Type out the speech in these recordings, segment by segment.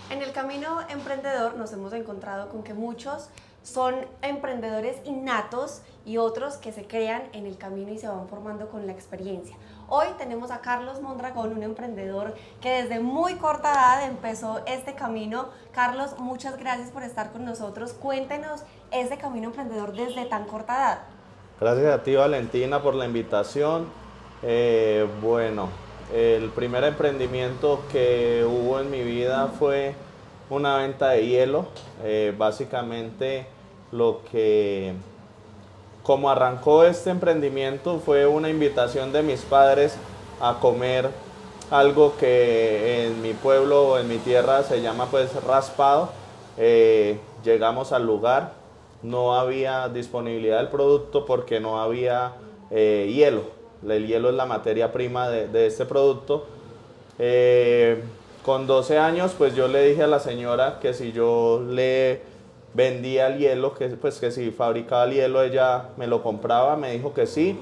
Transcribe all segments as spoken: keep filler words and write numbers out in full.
En el camino emprendedor nos hemos encontrado con que muchos son emprendedores innatos y otros que se crean en el camino y se van formando con la experiencia. Hoy tenemos a Carlos Mondragón, un emprendedor que desde muy corta edad empezó este camino. Carlos, muchas gracias por estar con nosotros. Cuéntenos ese camino emprendedor desde tan corta edad. Gracias a ti, Valentina, por la invitación. Eh, bueno, el primer emprendimiento que hubo en mi vida fue una venta de hielo. Eh, básicamente lo que, como arrancó este emprendimiento, fue una invitación de mis padres a comer algo que en mi pueblo o en mi tierra se llama pues raspado. Eh, llegamos al lugar, no había disponibilidad del producto porque no había eh, hielo. El hielo es la materia prima de, de este producto. Eh, con doce años, pues yo le dije a la señora que si yo le vendía el hielo, que, pues que si fabricaba el hielo, ella me lo compraba. Me dijo que sí.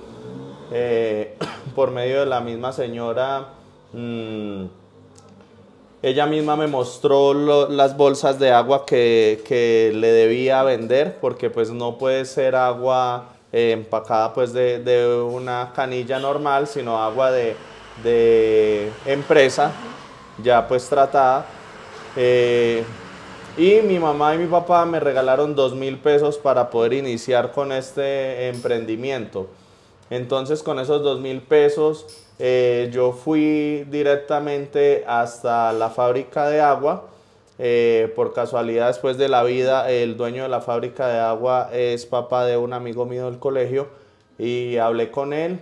Eh, por medio de la misma señora, mmm, ella misma me mostró lo, las bolsas de agua que, que le debía vender, porque pues no puede ser agua eh, empacada pues de, de una canilla normal, sino agua de, de empresa, ya pues tratada. Eh, y mi mamá y mi papá me regalaron dos mil pesos para poder iniciar con este emprendimiento. Entonces con esos dos mil pesos eh, yo fui directamente hasta la fábrica de agua. Eh, por casualidad, después de la vida, el dueño de la fábrica de agua es papá de un amigo mío del colegio, y hablé con él,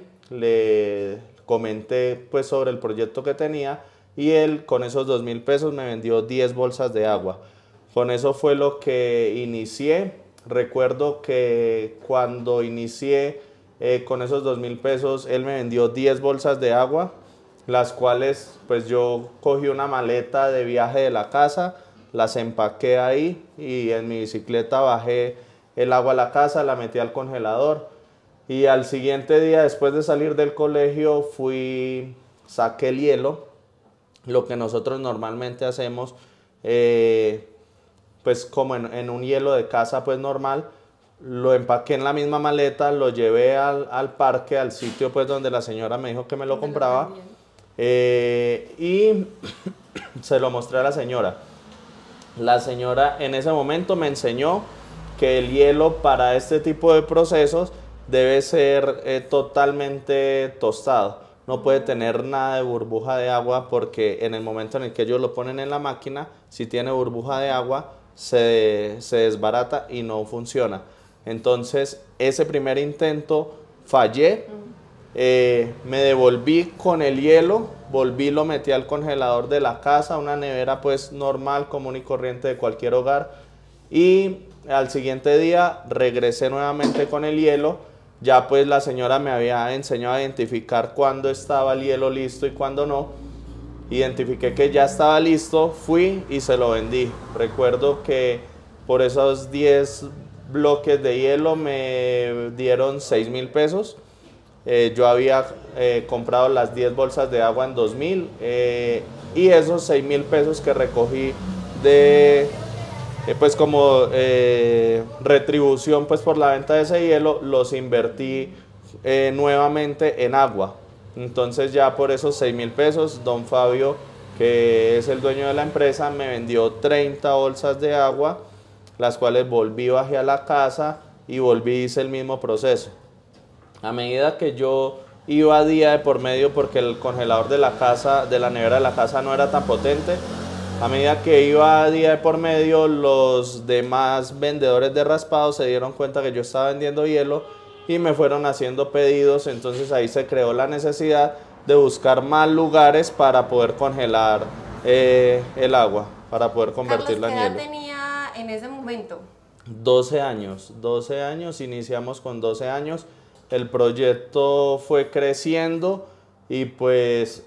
le comenté pues sobre el proyecto que tenía, y él con esos dos mil pesos me vendió diez bolsas de agua. Con eso fue lo que inicié. Recuerdo que cuando inicié eh, con esos dos mil pesos, él me vendió diez bolsas de agua, las cuales pues yo cogí una maleta de viaje de la casa, las empaqué ahí y en mi bicicleta bajé el agua a la casa, la metí al congelador, y al siguiente día, después de salir del colegio, fui, saqué el hielo, lo que nosotros normalmente hacemos, eh, pues como en, en un hielo de casa pues normal. Lo empaqué en la misma maleta, lo llevé al, al parque, al sitio pues donde la señora me dijo que me lo compraba, eh, y se lo mostré a la señora. La señora en ese momento me enseñó que el hielo para este tipo de procesos debe ser eh, totalmente tostado. No puede tener nada de burbuja de agua, porque en el momento en el que ellos lo ponen en la máquina, si tiene burbuja de agua, se, se desbarata y no funciona. Entonces, ese primer intento fallé, eh, me devolví con el hielo, volví, lo metí al congelador de la casa, una nevera pues normal, común y corriente de cualquier hogar, y al siguiente día regresé nuevamente con el hielo. Ya pues la señora me había enseñado a identificar cuándo estaba el hielo listo y cuándo no. Identifiqué que ya estaba listo, fui y se lo vendí. Recuerdo que por esos diez bloques de hielo me dieron seis mil pesos. Eh, yo había eh, comprado las diez bolsas de agua en dos mil, eh, y esos seis mil pesos que recogí de, eh, pues como eh, retribución pues por la venta de ese hielo, los invertí eh, nuevamente en agua. Entonces ya por esos seis mil pesos, don Fabio, que es el dueño de la empresa, me vendió treinta bolsas de agua, las cuales volví, bajé a la casa y volví, hice el mismo proceso. A medida que yo iba día de por medio, porque el congelador de la casa, de la nevera de la casa no era tan potente, a medida que iba día de por medio, los demás vendedores de raspados se dieron cuenta que yo estaba vendiendo hielo y me fueron haciendo pedidos. Entonces ahí se creó la necesidad de buscar más lugares para poder congelar eh, el agua, para poder convertirla en hielo. ¿Qué edad tenía en ese momento? doce años, doce años, iniciamos con doce años. El proyecto fue creciendo y pues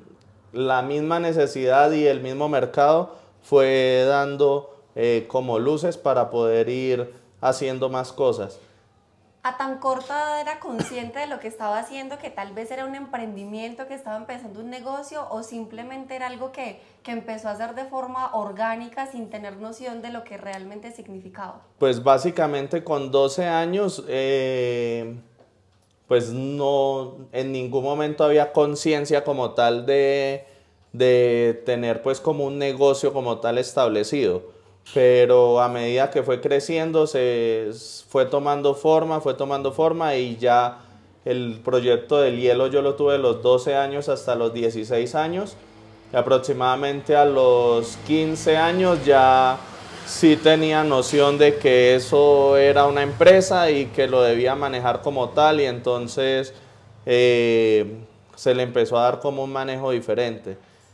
la misma necesidad y el mismo mercado fue dando eh, como luces para poder ir haciendo más cosas. ¿A tan corta edad era consciente de lo que estaba haciendo, que tal vez era un emprendimiento, que estaba empezando un negocio, o simplemente era algo que, que empezó a hacer de forma orgánica sin tener noción de lo que realmente significaba? Pues básicamente con doce años, eh, pues no, en ningún momento había conciencia como tal de, de tener pues como un negocio como tal establecido. Pero a medida que fue creciendo, se fue tomando forma, fue tomando forma y ya el proyecto del hielo yo lo tuve de los doce años hasta los dieciséis años. Y aproximadamente a los quince años ya sí tenía noción de que eso era una empresa y que lo debía manejar como tal, y entonces eh, se le empezó a dar como un manejo diferente.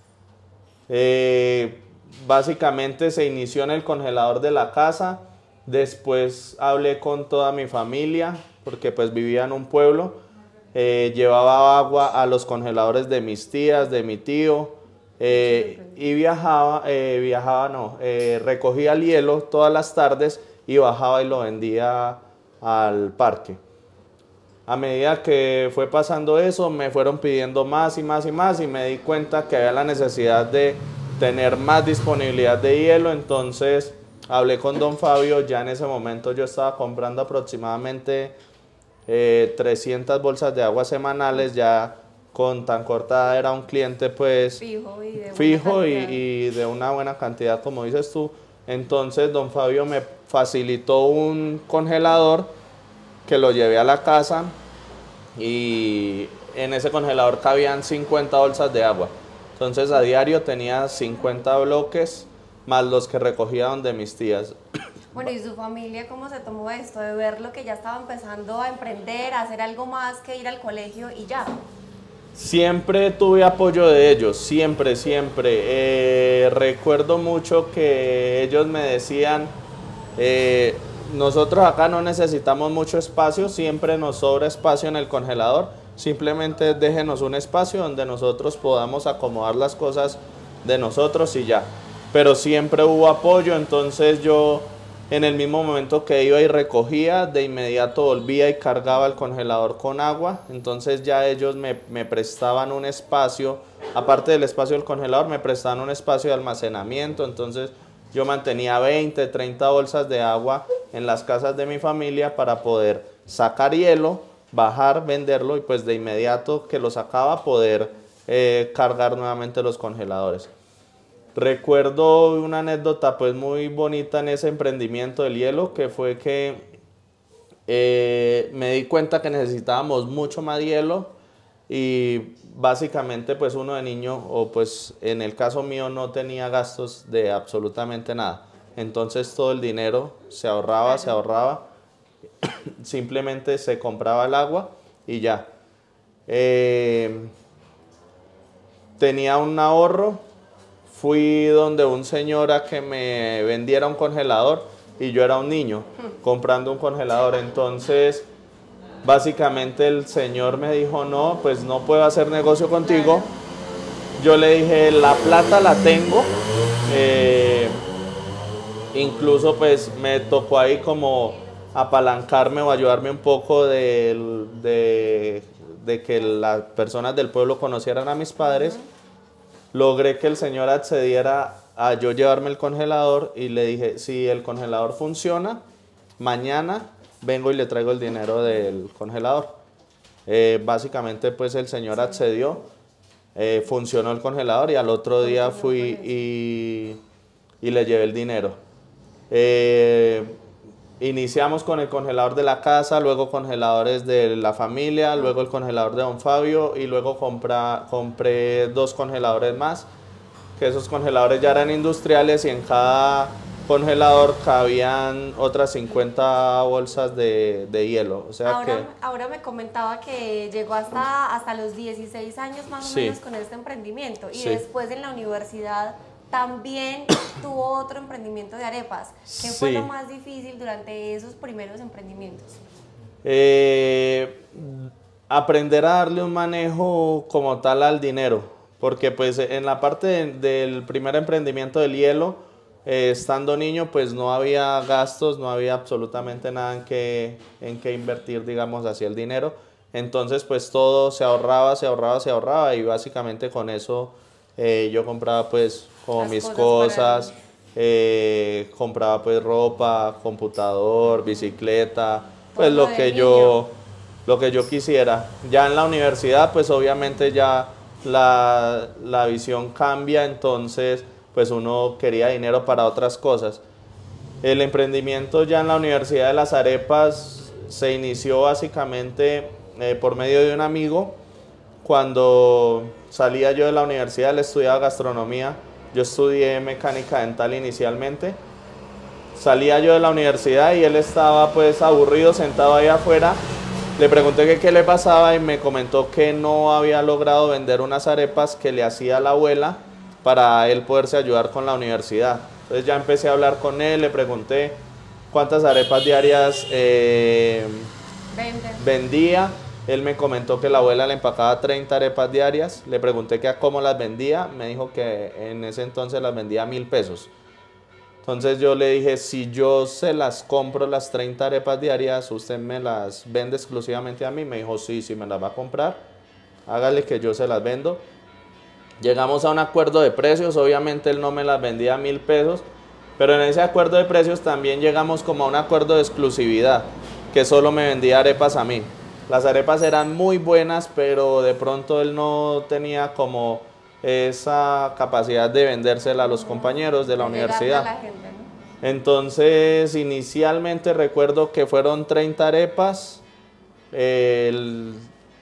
Eh, Básicamente se inició en el congelador de la casa, después hablé con toda mi familia, porque pues vivía en un pueblo, eh, llevaba agua a los congeladores de mis tías, de mi tío, eh, y viajaba, eh, viajaba no, eh, recogía el hielo todas las tardes y bajaba y lo vendía al parque. A medida que fue pasando eso, me fueron pidiendo más y más y más, y me di cuenta que había la necesidad de tener más disponibilidad de hielo. Entonces hablé con don Fabio. Ya en ese momento yo estaba comprando aproximadamente eh, trescientas bolsas de agua semanales. Ya con tan cortada era un cliente pues Fijo y de buena fijo y, calidad. y de una buena cantidad, como dices tú. Entonces don Fabio me facilitó un congelador que lo llevé a la casa, y en ese congelador cabían cincuenta bolsas de agua. Entonces a diario tenía cincuenta bloques más los que recogía donde mis tías. Bueno, ¿y su familia cómo se tomó esto de ver lo que ya estaba empezando a emprender, a hacer algo más que ir al colegio y ya? Siempre tuve apoyo de ellos, siempre, siempre. Eh, recuerdo mucho que ellos me decían, eh, nosotros acá no necesitamos mucho espacio, siempre nos sobra espacio en el congelador, simplemente déjenos un espacio donde nosotros podamos acomodar las cosas de nosotros y ya. Pero siempre hubo apoyo. Entonces yo en el mismo momento que iba y recogía, de inmediato volvía y cargaba el congelador con agua. Entonces ya ellos me, me prestaban un espacio, aparte del espacio del congelador, me prestaban un espacio de almacenamiento. Entonces yo mantenía veinte, treinta bolsas de agua en las casas de mi familia para poder sacar hielo, bajar, venderlo, y pues de inmediato que lo sacaba poder eh, cargar nuevamente los congeladores. Recuerdo una anécdota pues muy bonita en ese emprendimiento del hielo, que fue que eh, me di cuenta que necesitábamos mucho más hielo, y básicamente pues uno de niño, o pues en el caso mío, no tenía gastos de absolutamente nada. Entonces todo el dinero se ahorraba, se ahorraba, simplemente se compraba el agua y ya. Eh, tenía un ahorro, fui donde un señor a que me vendiera un congelador, y yo era un niño comprando un congelador. Entonces básicamente el señor me dijo, no, pues no puedo hacer negocio contigo. Yo le dije, la plata la tengo. Eh, incluso pues me tocó ahí como apalancarme o ayudarme un poco de, de, de que las personas del pueblo conocieran a mis padres. Logré que el señor accediera a yo llevarme el congelador, y le dije, si el congelador funciona, mañana vengo y le traigo el dinero del congelador. Eh, básicamente pues el señor accedió, eh, funcionó el congelador, y al otro día fui y, y le llevé el dinero. Eh, iniciamos con el congelador de la casa, luego congeladores de la familia, luego el congelador de don Fabio, y luego compra, compré dos congeladores más, que esos congeladores ya eran industriales, y en cada congelador cabían otras cincuenta bolsas de, de hielo. O sea ahora, que, ahora me comentaba que llegó hasta, hasta los dieciséis años más o sí, menos con este emprendimiento, y sí, después en la universidad también tuvo otro emprendimiento de arepas. ¿Qué sí. fue lo más difícil durante esos primeros emprendimientos? Eh, aprender a darle un manejo como tal al dinero, porque pues en la parte de, del primer emprendimiento del hielo, eh, estando niño, pues no había gastos, no había absolutamente nada en que, en que invertir, digamos, así el dinero. Entonces, pues todo se ahorraba, se ahorraba, se ahorraba y básicamente con eso eh, yo compraba pues como Las mis cosas cosas, para- eh, compraba pues ropa, computador, bicicleta, pues Todo lo lo de que niño. yo, lo que yo quisiera. Ya en la universidad, pues obviamente ya la, la visión cambia, entonces pues uno quería dinero para otras cosas. El emprendimiento ya en la Universidad de las Arepas se inició básicamente eh, por medio de un amigo. Cuando salía yo de la universidad, él estudiaba gastronomía, yo estudié mecánica dental inicialmente. Salía yo de la universidad y él estaba pues aburrido sentado ahí afuera. Le pregunté que qué le pasaba y me comentó que no había logrado vender unas arepas que le hacía la abuela para él poderse ayudar con la universidad. Entonces ya empecé a hablar con él, le pregunté cuántas arepas diarias eh, Venden. vendía. Él me comentó que la abuela le empacaba treinta arepas diarias. Le pregunté que a cómo las vendía. Me dijo que en ese entonces las vendía a mil pesos. Entonces yo le dije, si yo se las compro las treinta arepas diarias, ¿usted me las vende exclusivamente a mí? Me dijo, sí, sí me las va a comprar. Hágale que yo se las vendo. Llegamos a un acuerdo de precios. Obviamente él no me las vendía a mil pesos. Pero en ese acuerdo de precios también llegamos como a un acuerdo de exclusividad, que solo me vendía arepas a mí. Las arepas eran muy buenas, pero de pronto él no tenía como esa capacidad de vendérsela a los compañeros de la De llegarle universidad. a la gente, ¿no? Entonces, inicialmente recuerdo que fueron treinta arepas. El-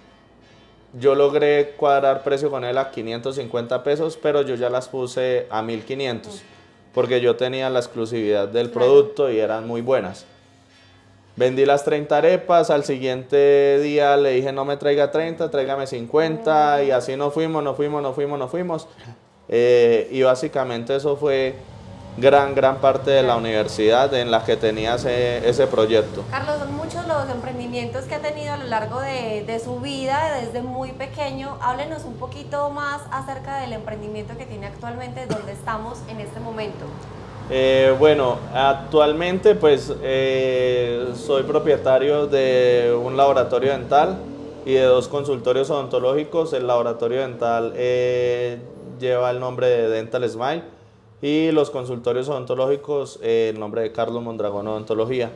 yo logré cuadrar precio con él a quinientos cincuenta pesos, pero yo ya las puse a mil quinientos, porque yo tenía la exclusividad del Claro. producto y eran muy buenas. Vendí las treinta arepas, al siguiente día le dije no me traiga treinta, tráigame cincuenta, y así nos fuimos, nos fuimos, nos fuimos, nos fuimos. Eh, y básicamente eso fue gran, gran parte de la universidad en la que tenía ese, ese proyecto. Carlos, son muchos los emprendimientos que ha tenido a lo largo de, de su vida, desde muy pequeño. Háblenos un poquito más acerca del emprendimiento que tiene actualmente, donde estamos en este momento. Eh, bueno, actualmente pues eh, soy propietario de un laboratorio dental y de dos consultorios odontológicos. El laboratorio dental eh, lleva el nombre de Dental Smile y los consultorios odontológicos eh, el nombre de Carlos Mondragón Odontología.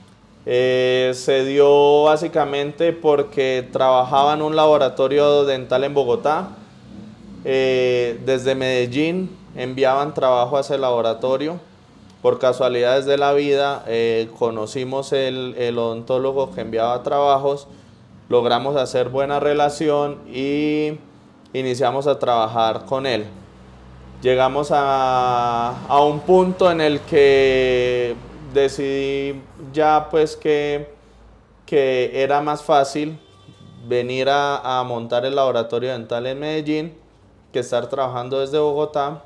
Eh, se dio básicamente porque trabajaba en un laboratorio dental en Bogotá. Eh, desde Medellín enviaban trabajo a ese laboratorio. Por casualidades de la vida eh, conocimos el, el odontólogo que enviaba trabajos, logramos hacer buena relación y iniciamos a trabajar con él. Llegamos a, a un punto en el que decidí ya pues que, que era más fácil venir a, a montar el laboratorio dental en Medellín que estar trabajando desde Bogotá,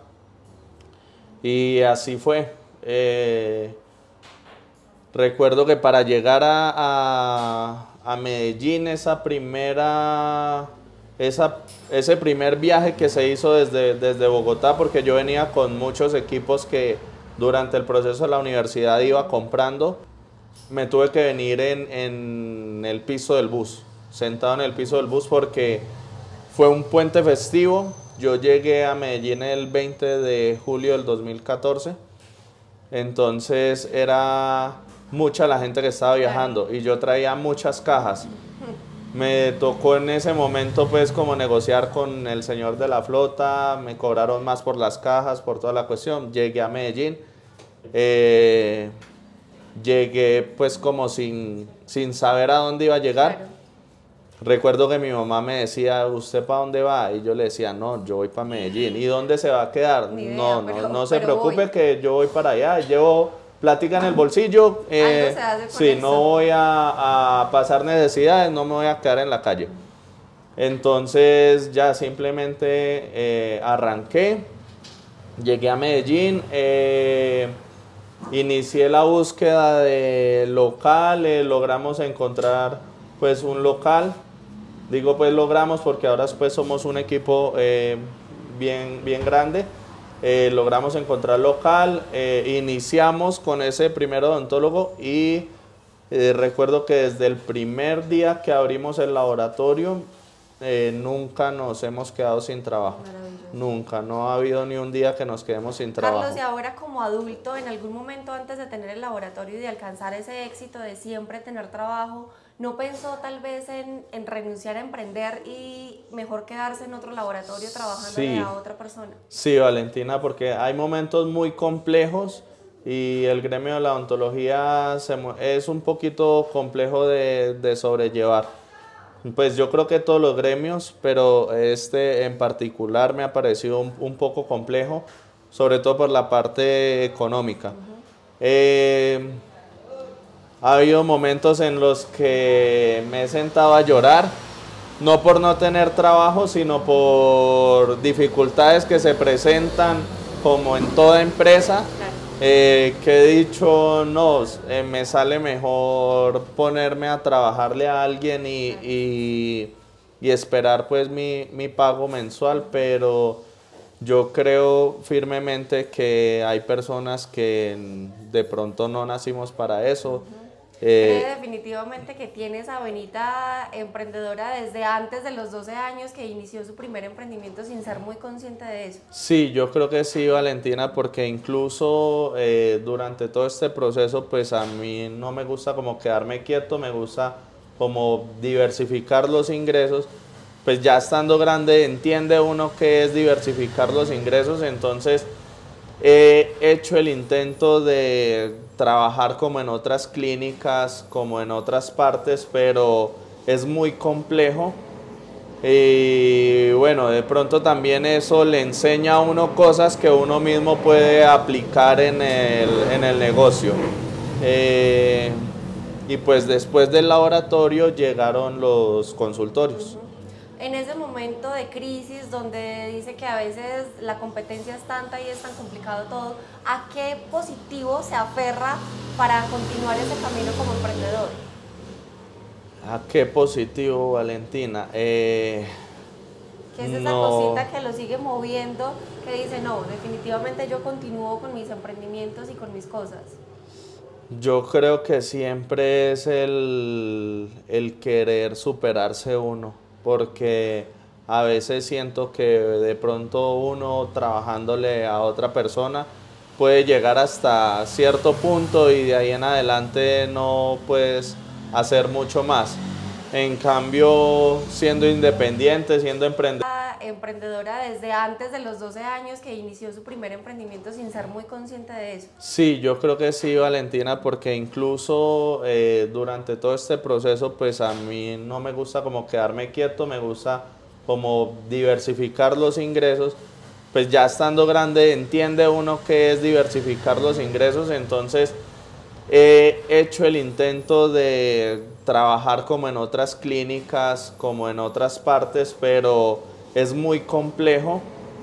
y así fue. Eh, recuerdo que para llegar a, a, a Medellín, esa primera, esa, ese primer viaje que se hizo desde, desde Bogotá, porque yo venía con muchos equipos que durante el proceso de la universidad iba comprando, me tuve que venir en, en el piso del bus, sentado en el piso del bus porque fue un puente festivo. Yo llegué a Medellín el veinte de julio del dos mil catorce, entonces era mucha la gente que estaba viajando y yo traía muchas cajas. Me tocó en ese momento pues como negociar con el señor de la flota, me cobraron más por las cajas, por toda la cuestión. Llegué a Medellín, eh, llegué pues como sin, sin saber a dónde iba a llegar. Claro. Recuerdo que mi mamá me decía, ¿usted para dónde va? Y yo le decía, no, yo voy para Medellín. ¿Y dónde se va a quedar? Ni idea, no, no, pero- no se pero preocupe voy. que yo voy para allá. Llevo plática en el bolsillo. eh, Algo se hace con sí, eso. no voy a, a pasar necesidades, no me voy a quedar en la calle. Entonces ya simplemente eh, arranqué, llegué a Medellín, eh, inicié la búsqueda de locales, logramos encontrar pues un local. Digo pues logramos porque ahora pues somos un equipo eh, bien, bien grande. eh, logramos encontrar local, eh, iniciamos con ese primer odontólogo y eh, recuerdo que desde el primer día que abrimos el laboratorio, eh, nunca nos hemos quedado sin trabajo. Nunca, no ha habido ni un día que nos quedemos sin trabajo. Carlos, y ahora como adulto, en algún momento antes de tener el laboratorio y de alcanzar ese éxito de siempre tener trabajo, ¿no pensó tal vez en, en renunciar a emprender y mejor quedarse en otro laboratorio trabajando Sí, a otra persona? Sí, Valentina, porque hay momentos muy complejos y el gremio de la odontología se, es un poquito complejo de, de sobrellevar. Pues yo creo que todos los gremios, pero este en particular me ha parecido un, un poco complejo, sobre todo por la parte económica. Uh-huh. eh, ha habido momentos en los que me he sentado a llorar, no por no tener trabajo, sino por dificultades que se presentan como en toda empresa. Claro. Eh, que he dicho, no, eh, me sale mejor ponerme a trabajarle a alguien y, y, y esperar pues mi, mi pago mensual, pero yo creo firmemente que hay personas que de pronto no nacimos para eso. Uh-huh. Eh, Cree definitivamente que tiene esa venita emprendedora desde antes de los doce años que inició su primer emprendimiento sin ser muy consciente de eso. Sí, yo creo que sí, Valentina, porque incluso eh, durante todo este proceso, pues a mí no me gusta como quedarme quieto, me gusta como diversificar los ingresos. Pues ya estando grande entiende uno qué es diversificar los ingresos, entonces he hecho el intento de trabajar como en otras clínicas, como en otras partes, pero es muy complejo. Y bueno, de pronto también eso le enseña a uno cosas que uno mismo puede aplicar en el, en el negocio. Eh, y pues después del laboratorio llegaron los consultorios. Uh-huh. En ese momento de crisis donde dice que a veces la competencia es tanta y es tan complicado todo, ¿a qué positivo se aferra para continuar ese camino como emprendedor? ¿A qué positivo, Valentina? Eh, ¿Qué es esa no. cosita que lo sigue moviendo, que dice, no, definitivamente yo continúo con mis emprendimientos y con mis cosas? Yo creo que siempre es el, el querer superarse uno, porque a veces siento que de pronto uno trabajándole a otra persona puede llegar hasta cierto punto y de ahí en adelante no puedes hacer mucho más. En cambio, siendo independiente, siendo emprendedor. Emprendedora desde antes de los doce años que inició su primer emprendimiento sin ser muy consciente de eso. Sí, yo creo que sí, Valentina, porque incluso eh, durante todo este proceso, pues a mí no me gusta como quedarme quieto, me gusta como diversificar los ingresos. Pues ya estando grande entiende uno qué es diversificar los ingresos, entonces he hecho el intento de trabajar como en otras clínicas, como en otras partes, pero es muy complejo.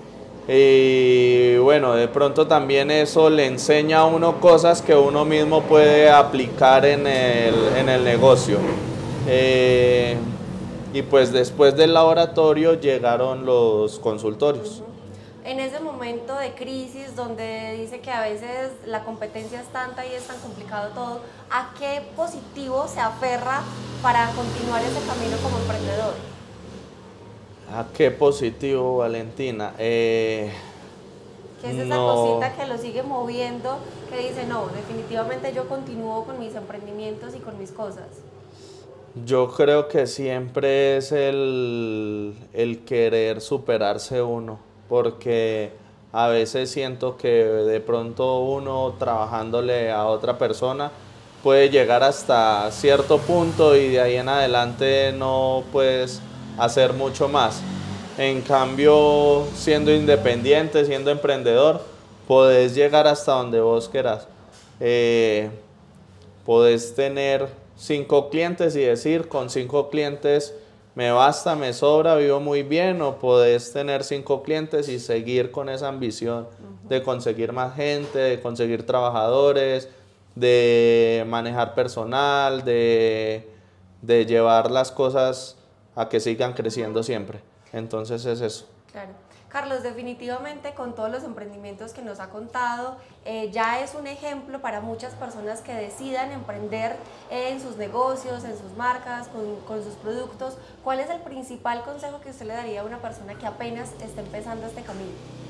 Y bueno, de pronto también eso le enseña a uno cosas que uno mismo puede aplicar en el, en el negocio. Eh, y pues después del laboratorio llegaron los consultorios. Uh-huh. En ese momento de crisis donde dice que a veces la competencia es tanta y es tan complicado todo, ¿a qué positivo se aferra para continuar ese camino como emprendedor? ¿A qué positivo, Valentina? Eh, ¿Qué es esa no. cosita que lo sigue moviendo, que dice, no, definitivamente yo continúo con mis emprendimientos y con mis cosas? Yo creo que siempre es el, el querer superarse uno, porque a veces siento que de pronto uno trabajándole a otra persona puede llegar hasta cierto punto y de ahí en adelante no puedes hacer mucho más. En cambio, siendo independiente, siendo emprendedor, podés llegar hasta donde vos querás. Eh, podés tener cinco clientes y decir, con cinco clientes me basta, me sobra, vivo muy bien, o podés tener cinco clientes y seguir con esa ambición uh-huh. de conseguir más gente, de conseguir trabajadores, de manejar personal, de, de llevar las cosas a que sigan creciendo siempre. Entonces es eso. Claro. Carlos, definitivamente con todos los emprendimientos que nos ha contado, eh, ya es un ejemplo para muchas personas que decidan emprender eh, en sus negocios, en sus marcas, con, con sus productos. ¿Cuál es el principal consejo que usted le daría a una persona que apenas está empezando este camino?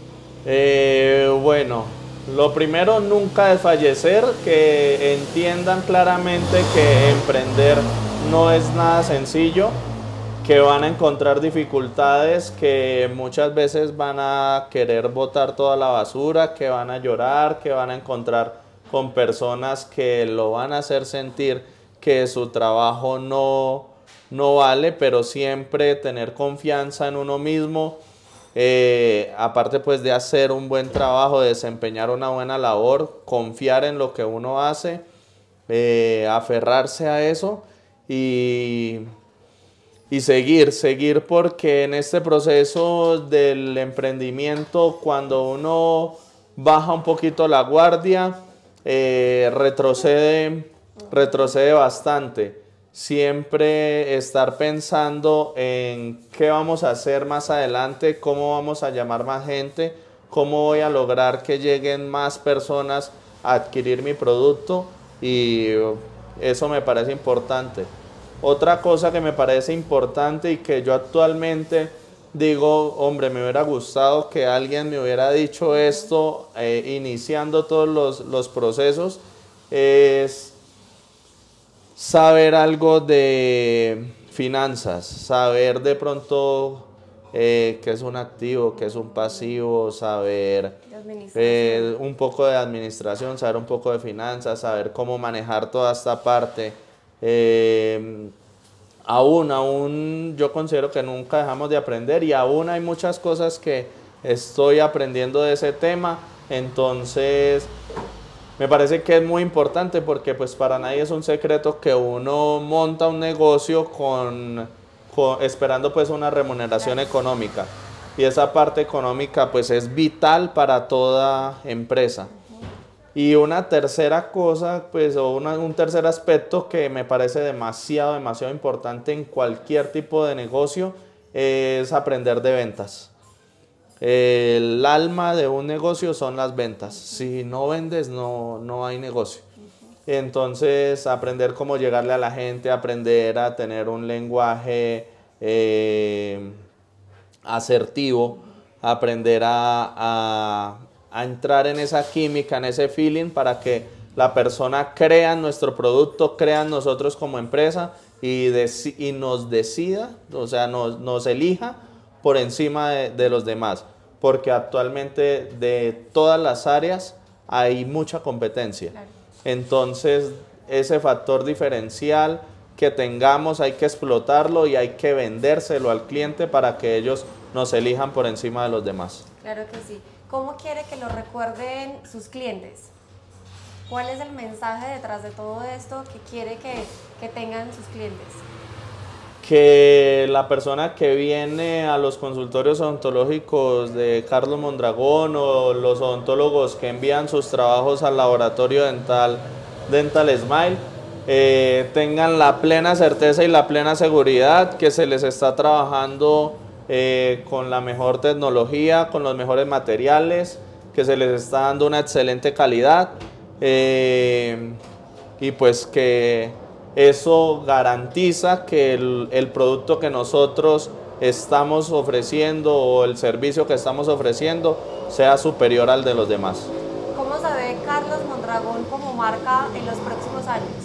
Eh, bueno, lo primero, nunca desfallecer, que entiendan claramente que emprender no es nada sencillo, que van a encontrar dificultades, que muchas veces van a querer botar toda la basura, que van a llorar, que van a encontrar con personas que lo van a hacer sentir que su trabajo no, no vale, pero siempre tener confianza en uno mismo, eh, aparte pues de hacer un buen trabajo, de desempeñar una buena labor, confiar en lo que uno hace, eh, aferrarse a eso y... Y seguir, seguir porque en este proceso del emprendimiento, cuando uno baja un poquito la guardia, eh, retrocede, retrocede bastante. Siempre estar pensando en qué vamos a hacer más adelante, cómo vamos a llamar más gente, cómo voy a lograr que lleguen más personas a adquirir mi producto, y eso me parece importante. Otra cosa que me parece importante y que yo actualmente digo, hombre, me hubiera gustado que alguien me hubiera dicho esto eh, iniciando todos los, los procesos, es saber algo de finanzas, saber de pronto eh, qué es un activo, qué es un pasivo, saber eh, un poco de administración, saber un poco de finanzas, saber cómo manejar toda esta parte. Eh, aún, aún yo considero que nunca dejamos de aprender y aún hay muchas cosas que estoy aprendiendo de ese tema, entonces me parece que es muy importante porque pues para nadie es un secreto que uno monta un negocio con, con esperando pues una remuneración económica, y esa parte económica pues es vital para toda empresa. Y una tercera cosa, pues, o una, un tercer aspecto que me parece demasiado, demasiado importante en cualquier tipo de negocio es aprender de ventas. El alma de un negocio son las ventas. Si no vendes, no, no hay negocio. Entonces, aprender cómo llegarle a la gente, aprender a tener un lenguaje eh, asertivo, aprender a... a a entrar en esa química, en ese feeling, para que la persona crea en nuestro producto, crea en nosotros como empresa y, y nos decida, o sea, nos, nos elija por encima de, de los demás, porque actualmente de todas las áreas hay mucha competencia. Claro. Entonces, ese factor diferencial que tengamos hay que explotarlo y hay que vendérselo al cliente para que ellos nos elijan por encima de los demás. Claro que sí. ¿Cómo quiere que lo recuerden sus clientes? ¿Cuál es el mensaje detrás de todo esto que quiere que, que tengan sus clientes? Que la persona que viene a los consultorios odontológicos de Carlos Mondragón o los odontólogos que envían sus trabajos al laboratorio dental Dental Smile eh, tengan la plena certeza y la plena seguridad que se les está trabajando Eh, con la mejor tecnología, con los mejores materiales, que se les está dando una excelente calidad eh, y pues que eso garantiza que el, el producto que nosotros estamos ofreciendo o el servicio que estamos ofreciendo sea superior al de los demás. ¿Cómo se ve Carlos Mondragón como marca en los próximos años?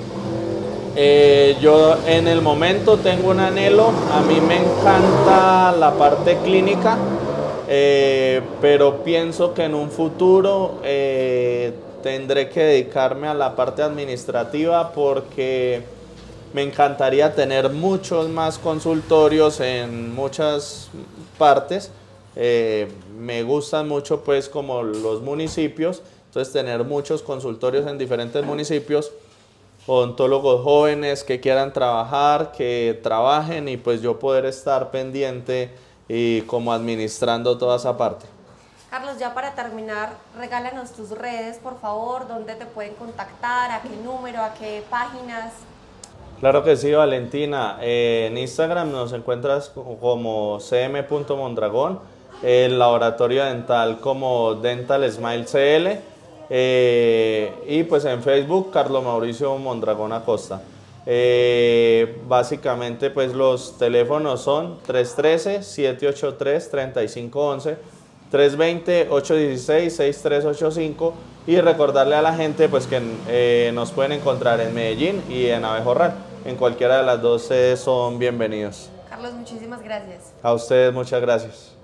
Eh, yo en el momento tengo un anhelo, a mí me encanta la parte clínica, eh, pero pienso que en un futuro eh, tendré que dedicarme a la parte administrativa porque me encantaría tener muchos más consultorios en muchas partes. Eh, me gustan mucho pues como los municipios, entonces tener muchos consultorios en diferentes municipios, odontólogos jóvenes que quieran trabajar, que trabajen y pues yo poder estar pendiente y como administrando toda esa parte. Carlos, ya para terminar, regálanos tus redes, por favor, dónde te pueden contactar, a qué número, a qué páginas. Claro que sí, Valentina. Eh, en Instagram nos encuentras como c m punto mondragón el laboratorio dental como Dental Smile C L, eh, y pues en Facebook Carlos Mauricio Mondragón Acosta. Eh, básicamente pues los teléfonos son tres uno tres, siete ocho tres, tres cinco uno uno, tres dos cero, ocho uno seis, seis tres ocho cinco, y recordarle a la gente pues que eh, nos pueden encontrar en Medellín y en Abejorral. En cualquiera de las dos sedes son bienvenidos. Carlos, muchísimas gracias. A ustedes muchas gracias.